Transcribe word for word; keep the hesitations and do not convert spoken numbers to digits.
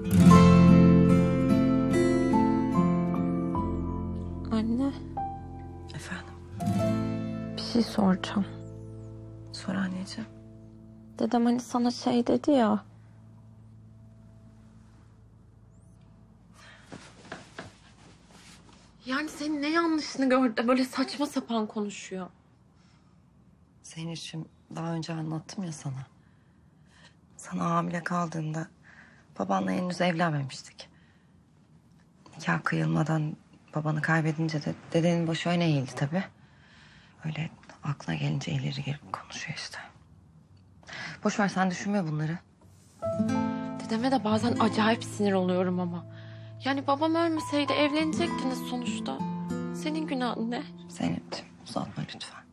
Anne, Efendim? bir şey soracağım. Sor anneciğim. Dedem hani sana şey dedi ya. Yani senin ne yanlışını gördü de böyle saçma sapan konuşuyor. Senin için daha önce anlattım ya sana. Sana hamile kaldığında babanla henüz evlenmemiştik. Nikah kıyılmadan babanı kaybedince de dedenin başı öne eğildi tabii. Öyle aklına gelince ileri geri konuşuyor işte. Boş ver, sen düşünme bunları. Dedeme de bazen acayip sinir oluyorum ama. Yani babam ölmeseydi evlenecektiniz sonuçta. Senin günahın ne? Zeynep'ciğim uzatma lütfen.